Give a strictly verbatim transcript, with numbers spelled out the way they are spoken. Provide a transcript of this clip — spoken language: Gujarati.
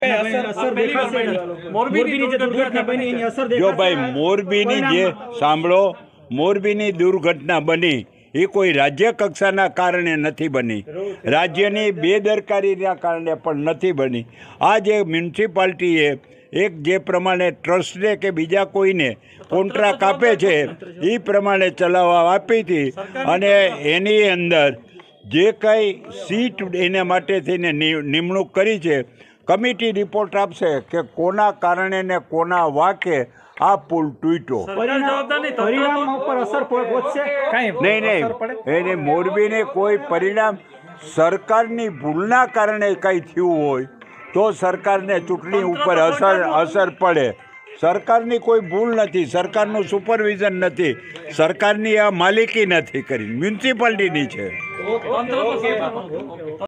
જો ભાઈ મોરબીની જે સાંભળો, મોરબીની દુર્ઘટના બની એ કોઈ રાજ્ય કક્ષાના કારણે નથી બની, રાજ્યની બેદરકારીના કારણે પણ નથી બની। આ જે મ્યુનિસિપાલિટીએ એક જે પ્રમાણે ટ્રસ્ટને કે બીજા કોઈને કોન્ટ્રાક્ટ આપે છે એ પ્રમાણે ચલાવવા આપી હતી અને એની અંદર જે કંઈ સીટ એના માટે થઈને નિમણૂક કરી છે, કમિટી રિપોર્ટ આપશે કે કોના કારણે ને કોના વાકે આ પુલ તૂટ્યો। નહીં નહીં એને મોરબીને કોઈ પરિણામ સરકારની ભૂલના કારણે કંઈ થયું હોય તો સરકારને ચૂંટણી ઉપર અસર અસર પડે। સરકારની કોઈ ભૂલ નથી, સરકારનું સુપરવિઝન નથી, સરકારની આ માલિકી નથી કરી, મ્યુનિસિપાલિટીની છે।